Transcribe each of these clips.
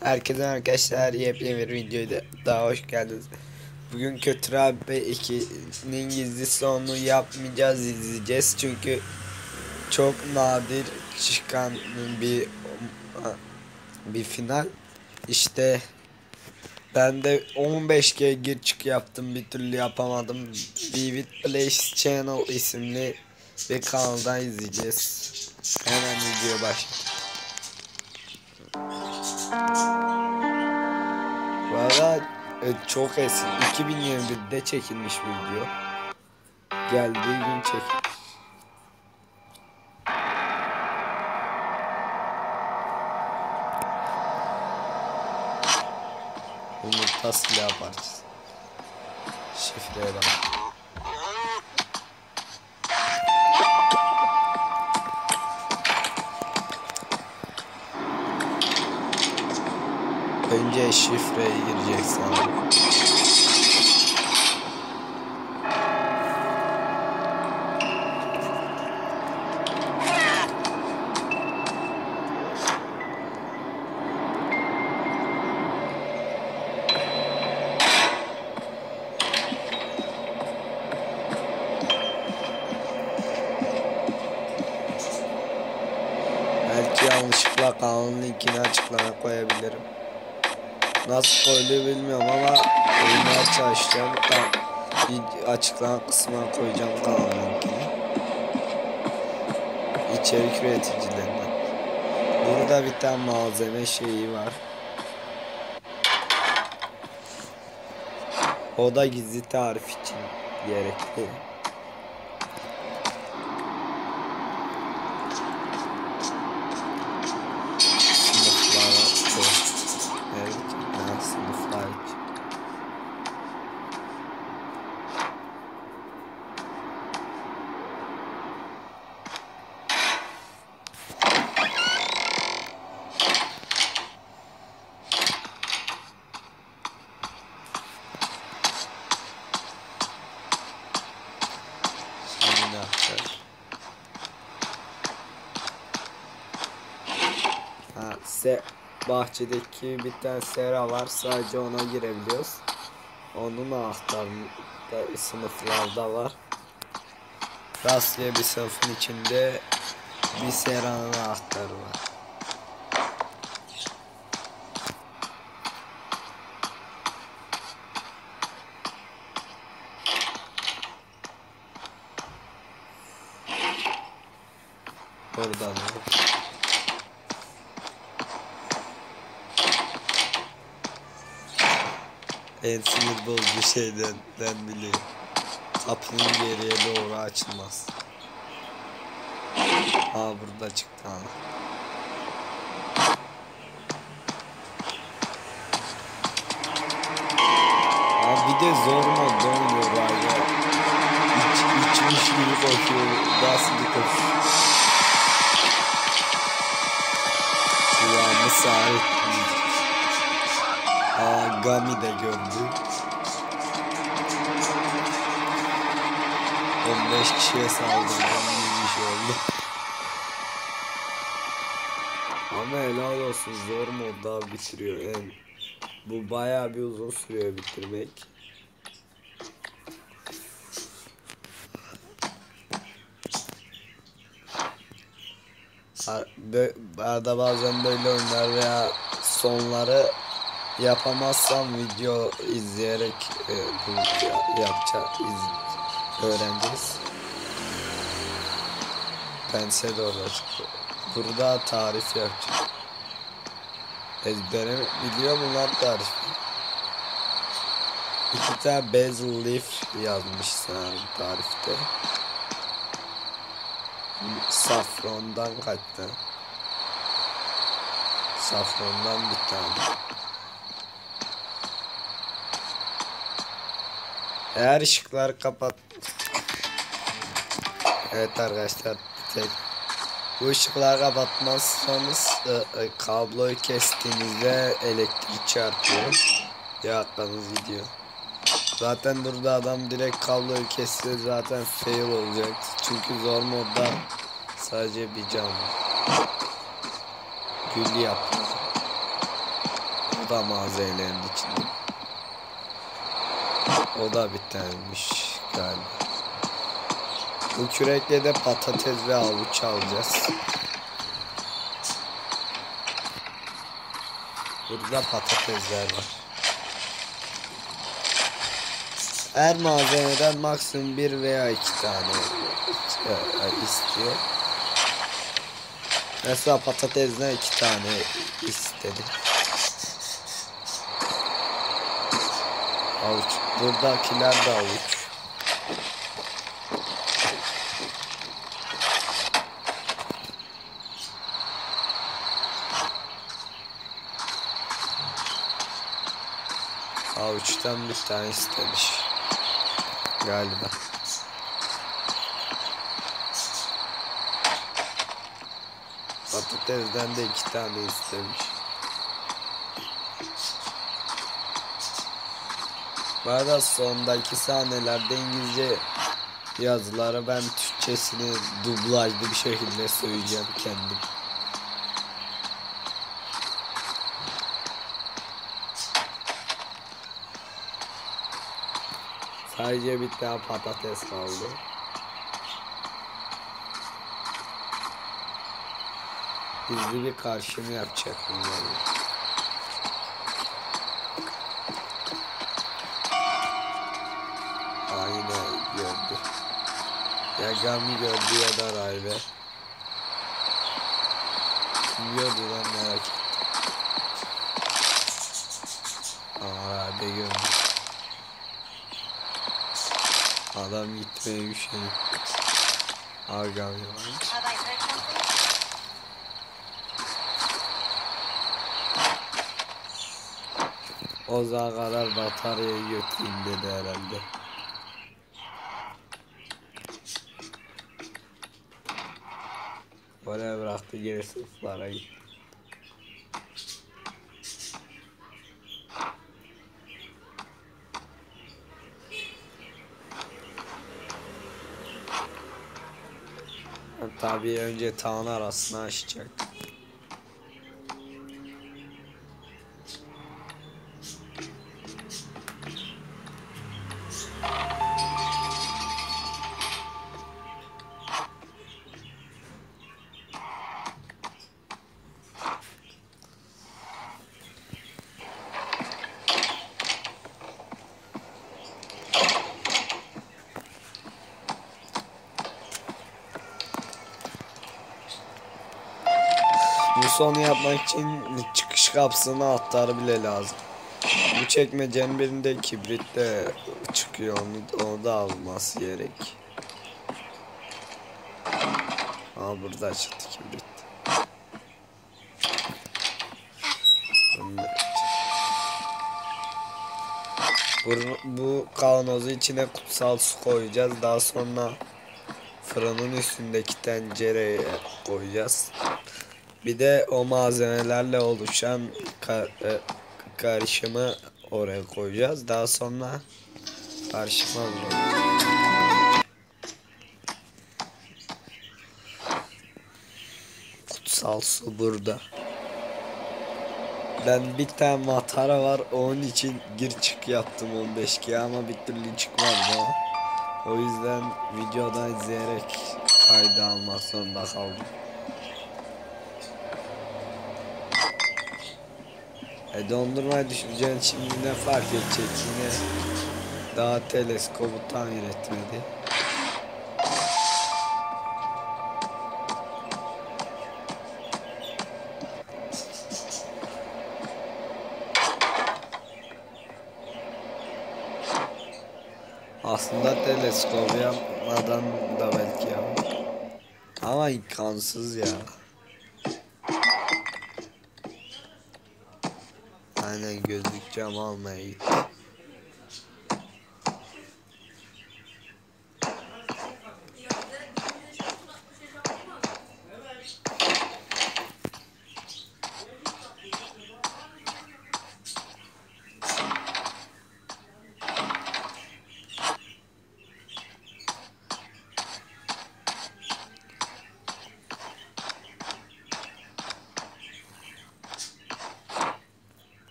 Herkese arkadaşlar, yepyeni bir videoya daha hoş geldiniz. Bugün Kötü Rabbe 2'nin gizli sonunu yapmayacağız, izleyeceğiz. Çünkü çok nadir çıkan bir final. İşte ben de 15G gir çık yaptım, bir türlü yapamadım. Vivid Plays Channel isimli bir kanaldan izleyeceğiz. Hemen video başlayalım. Valla çok eski, 2021'de çekilmiş video. Geldiği gün çekilmiş. Yumurta silah parçası. Şifreye bak. Önce şifreye gireceksin abi. Belki yanlışlıkla kanalın linkini açıklamaya koyabilirim. Nasıl koyduğu bilmiyorum ama koymaya çalışacağım. Açıklama kısmına koyacağım kanalın linkini. İçerik üreticilerinden. Burada bir tane malzeme şeyi var. O da gizli tarif için gerekli. Bahçedeki bir tane sera var, sadece ona girebiliyoruz. Onun anahtarı sınıflarda var. Rastgele bir sınıfın içinde bir seranın anahtarı var. Oradan en sinir bozucu şeyden bile kapının geriye doğru açılmaz. Burada çıktı ha. Bir de zor modda oynuyor ya. İçmiş gibi koşuyor. Nasıl bir koşuyor? Kulağımı sağ Gami de gördü. 15 kişiye saldırdım, bir şey oldu. Ama helal olsun, zor modda bitiriyor. Yani bu bayağı bir uzun sürüyor bitirmek. Arada bazen böyle oyunlar veya sonları yapamazsam video izleyerek öğreneceğiz. Pense de orada çıktı. Burada tarif yapacağım. Ezbere biliyor mu lan tarifi? 2 tane basil leaf yazmış sanırım tarifte. Safrondan kaç tane? Safrondan bir tane. Eğer ışıkları kapat. Evet arkadaşlar, bu ışıkları kapatmazsanız kabloyu kestiğinizde elektrik çarpıyor. Yaktığınız gidiyor. Zaten burada adam direkt kabloyu kesse zaten fail olacak. Çünkü zor modda sadece bir cam var. Gül yap. da malzemelerin içinde. O da bir tanemiş galiba. Bu kürekle de patates ve havuç alacağız. Burada patatesler var. Her malzemeden maksimum 1 veya 2 tane istiyor. Mesela patatesden 2 tane istedi. Havuç. Buradakiler de havuç. Havuçtan bir tane istemiş galiba. Patatesden de 2 tane istemiş. Bu arada sondaki sahnelerde İngilizce yazıları ben Türkçesini dublajlı bir şekilde söyleyeceğim kendim. Sadece bir tane patates kaldı. Hızlı bir karşımı yapacak bunları. Aynen gördü. Ya Gami gördü ya da Raybe. Kim gördü lan merak ettim. Aa Raybe gördü. Adam gitmeye bir şey. Aa Gami varmış. O zaman kadar bataryayı götüreyim dedi herhalde. Oraya bıraktı, geri sınıflara gitti. Tabii önce tağın arasını açacak. Bu sonu yapmak için çıkış kapısına anahtarı bile lazım. Bu çekmecenin birinde kibrit de çıkıyor, onu da alması gerek. Aa burada açıldı kibrit. Bu kavanozu içine kutsal su koyacağız. Daha sonra fırının üstündeki tencereye koyacağız. Bir de o malzemelerle oluşan karışımı oraya koyacağız. Daha sonra karışıma kutsal su burada. Ben bir tane matara var, onun için gir çık yaptım 15G ama bir türlü çıkmadı daha. O yüzden videodan izleyerek kaydı almak zorunda kaldım. Dondurmayı düşüreceğin şimdi ne fark edecek, yine daha teleskobu tamir etmedi. Aslında teleskobu yapmadan da belki yapar. Ama imkansız ya. Aynen gözlük cam almaya gitti.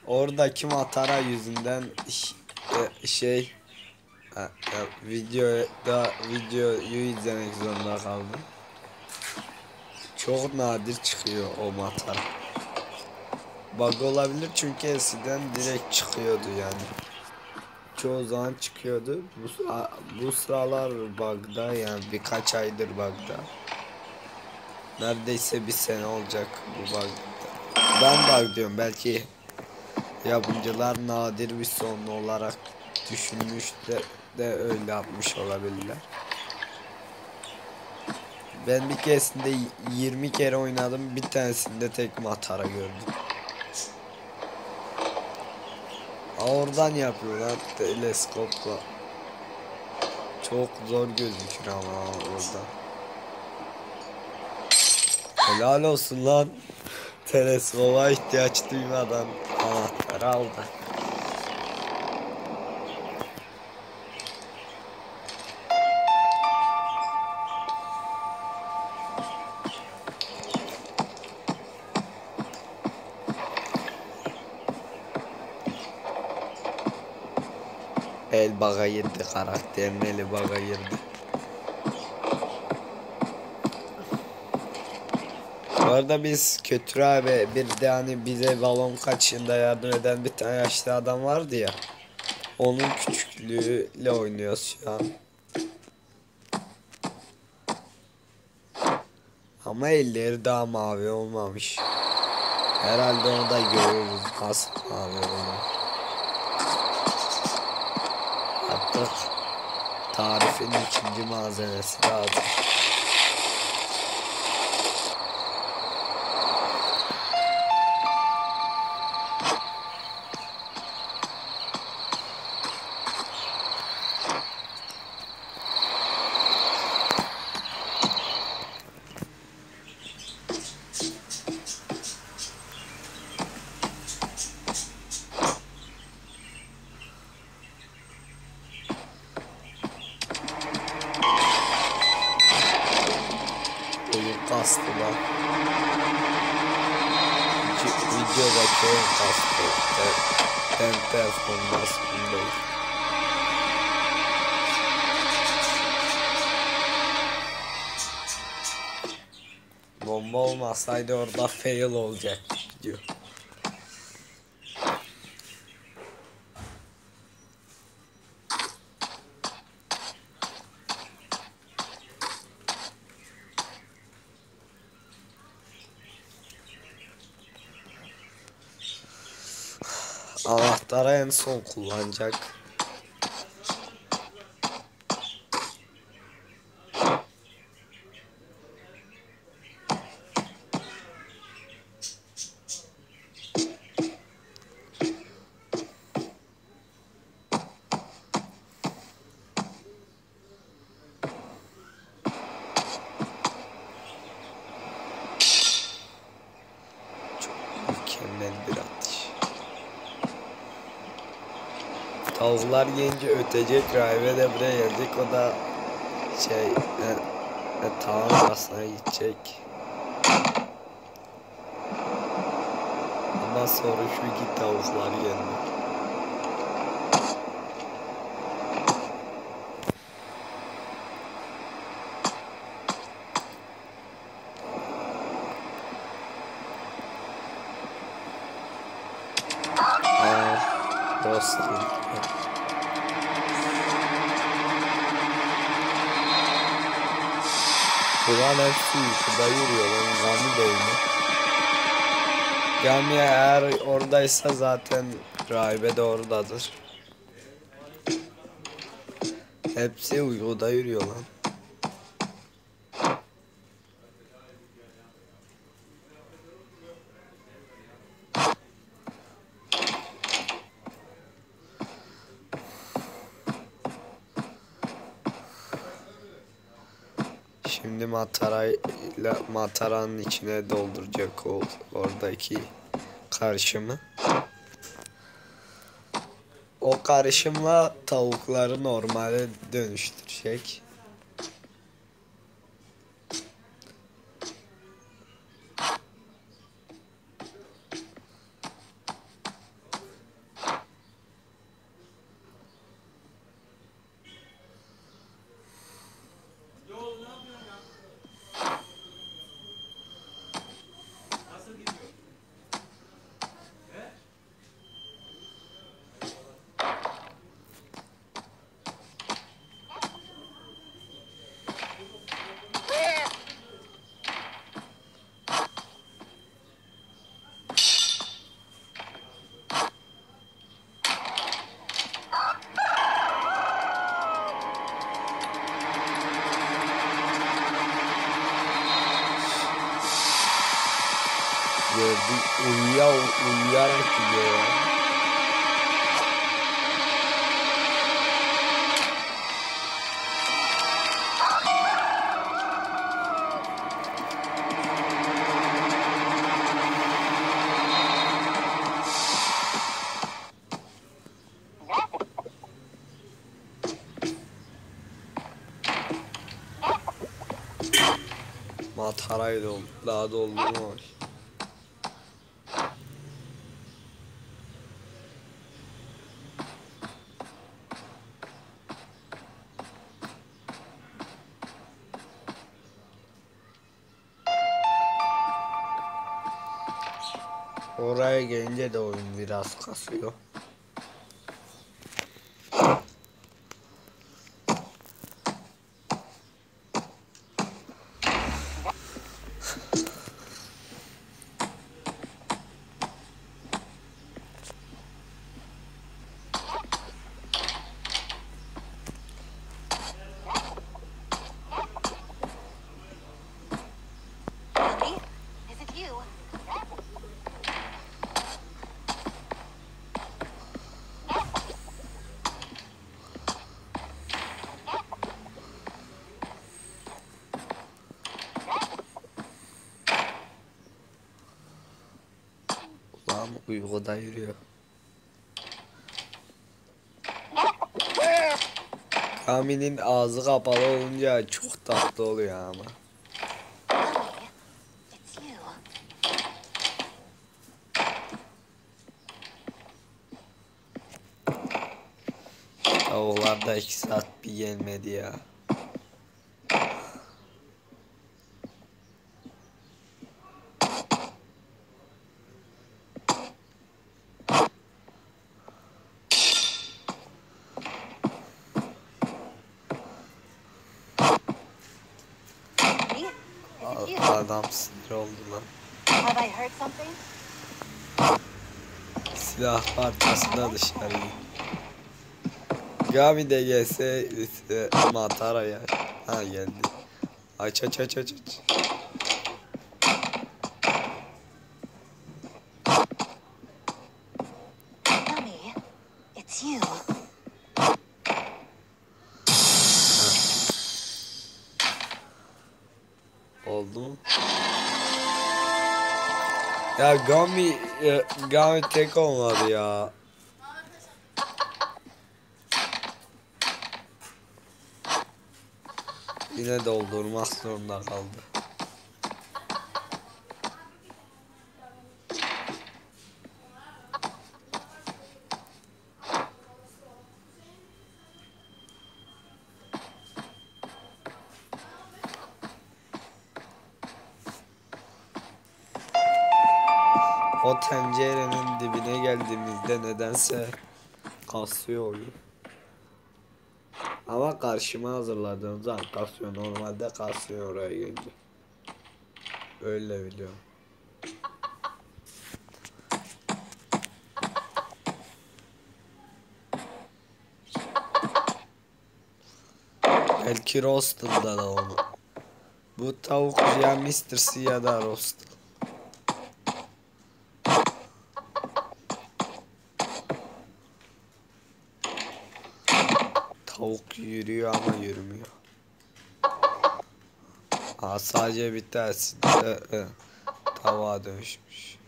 Oradaki matara yüzünden şey videoyu izlemek zorunda kaldım. Çok nadir çıkıyor o matara. Bug olabilir çünkü eskiden direkt çıkıyordu yani. Çoğu zaman çıkıyordu. Bu sıralar bug'da, yani birkaç aydır bug'da. Neredeyse bir sene olacak bu bug. Ben bug diyorum, belki yapımcılar nadir bir sorun olarak düşünmüş de öyle yapmış olabilirler. Ben bir keresinde 20 kere oynadım, bir tanesinde tek matara gördüm. Oradan yapıyorlar teleskopla. Çok zor gözükür ama orada. Helal olsun lan. Teleskopa ihtiyaç duymadan anahtarı aldı. El baga girdi, karakterin eli baga girdi. Bu arada biz Kötü abi, bir de hani bize balon kaçışında yardım eden bir tane yaşlı adam vardı ya. Onun küçüklüğüyle oynuyoruz şu an. Ama elleri daha mavi olmamış. Herhalde onu da görürüz nasıl mavi olur. Artık tarifin ikinci malzemesi lazım. Oyun kastı lan. Videodaki oyun kastı. Ben performans bundayım. Bomba olmasaydı orada fail olacak diyor. Anahtarı en son kullanacak. Mükemmel bir atış. Tavuklar gelince ötecek, rahibe de buraya gelecek, o da tavuk arasına gidecek. Ama soru şu ki tavuklar gelmiyor. Dostum. Ulan hepsi şurada yürüyor lan, Gami değil mi? Gami eğer oradaysa zaten rahibe de oradadır. Hepsi uykuda yürüyor lan. Şimdi mataranın içine dolduracak oradaki karışımı. O karışımla tavukları normale dönüştürecek. Uyuyarak gidiyor ya. Matarayı daha doldurmamış. Oraya gelince de oyun biraz kasıyor. Kulağım uykuda yürüyor. Kami'nin ağzı kapalı olunca çok tatlı oluyor ama. Tavuklar da 2 saat bir gelmedi ya. Adam sinir oldu lan. Silah parçasına dışarı. Gavi de gelse Matara ya. Ha geldi. Aç. Oldu mu? Ya Gami tek olmadı ya. Yine doldurmak zorunda kaldı. O tencerenin dibine geldiğimizde nedense kasıyor oyun. Ama karşıma hazırladığım zaman kasıyor. Normalde kasıyor oraya gelince. Öyle biliyorum. Belki Roastel'da da onu. Bu tavuk ya Mr. C ya da Roastel. Tavuk yürüyor ama yürümüyor. Sadece bir tanesi de tavuğa dönüşmüş.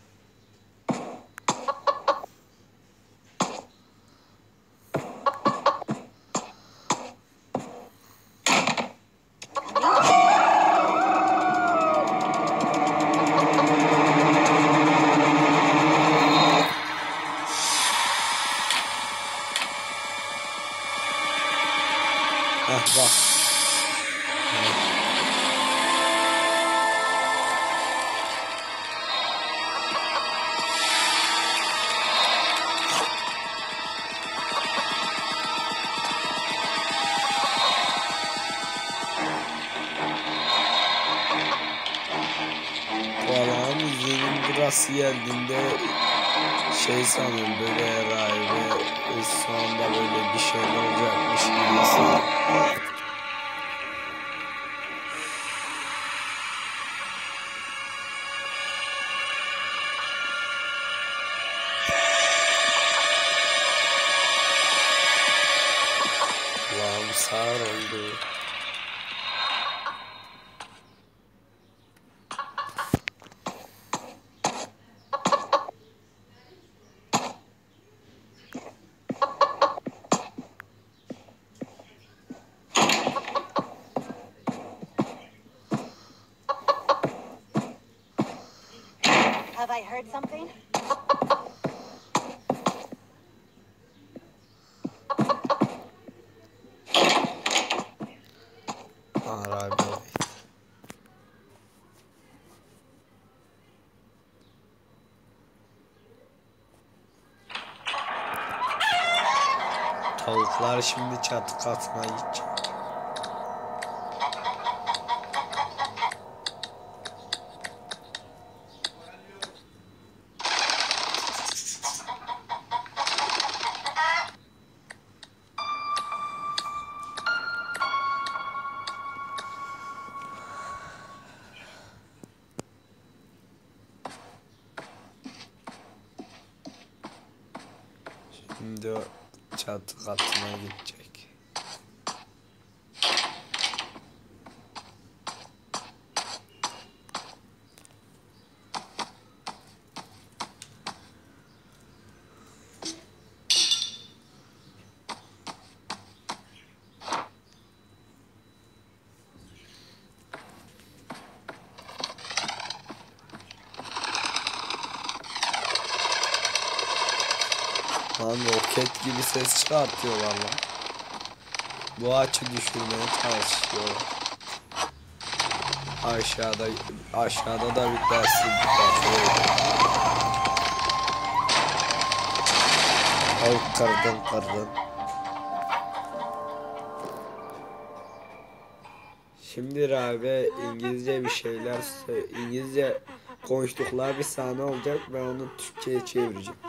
Bak. Kulağın müziğinin burası geldiğinde şey sanıyorum böyle herhalde şu anda böyle bir şey olacakmış gibi sanıyorum. Gözüm sağır oldu. Have I heard something? Arabi. Tavuklar şimdi çatı katına gidecek. Şimdi o çatı katına gidecek. Lan roket gibi ses çıkartıyorlar lan. Bu açı düşürmeye çalışıyorlar. Aşağıda da bir dersin başlıyor. Kırdın. Şimdi Rabe İngilizce bir şeyler İngilizce konuştukları bir sahne olacak ve onu Türkçe'ye çevireceğim.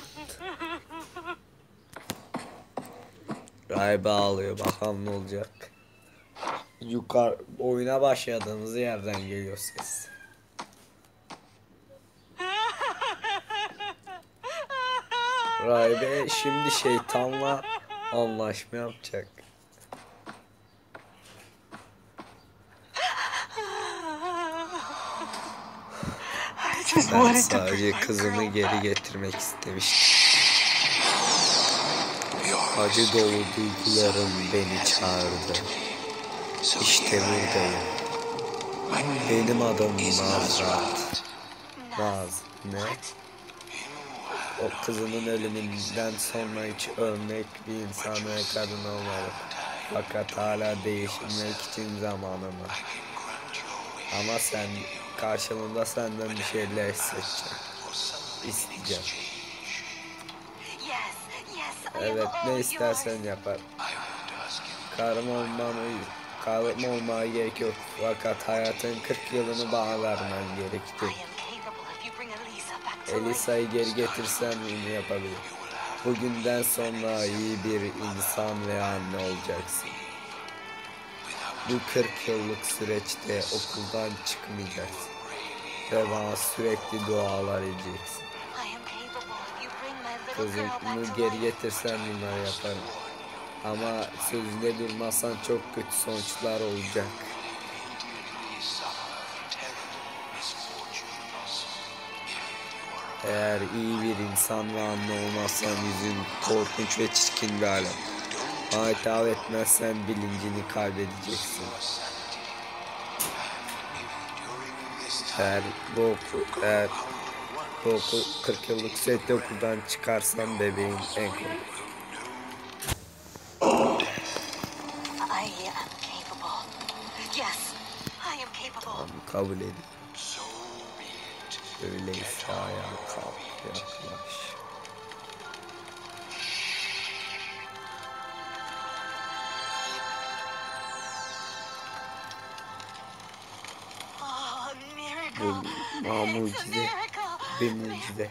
Rabe ağlıyor, bakalım ne olacak. Oyuna başladığımız yerden geliyor ses. Rabe şimdi şeytanla anlaşma yapacak. Ben sadece kızımı geri getirmek istemiştim. Acı dolu duygularım beni çağırdı. İşte buradayım. Benim adım Nazrat. Naz ne? O kızının ölümünden sonra hiç örnek bir insan ve kadın olmalı. Fakat hala değişmek için zamanım var. Ama karşılığında senden bir şeyler isteyeceğim. Evet, ne istersen yapar. Karım olmaya gerek yok. Fakat hayatın 40 yılını bana vermen gerekti. Elisa'yı geri getirsen bunu yapabilir. Bugünden sonra iyi bir insan ve anne olacaksın. Bu 40 yıllık süreçte okuldan çıkmayacaksın. Ve bana sürekli dualar edeceksin. Kızımı geri getirsen bunları yaparım. Ama sözünde durmazsan çok kötü sonuçlar olacak. Eğer iyi bir insan ve anne olmazsan yüzün korkunç ve çirkin bir alem. Bana hitap etmezsen bilincini kaybedeceksin. Eğer bu okul 40 yıllık sürekli okuldan çıkarsan bebeğin en korkunç. Tamam, kabul edin. Öyleyse ayağa kalk, yaklaş. Bu mucize, bir mucize.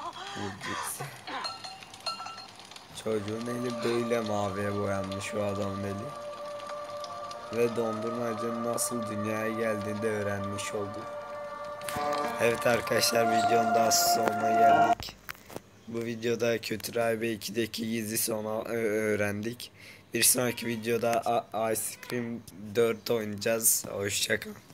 Çocuğun eli böyle maviye boyanmış, o adamın eli. Ve dondurmacının nasıl dünyaya geldiğini de öğrenmiş olduk. Evet arkadaşlar, videonun daha sonuna geldik. Bu videoda Kötü Rahibe 2'deki gizli sonu öğrendik. Bir sonraki videoda Ice Cream 4 oynayacağız. Hoşçakalın.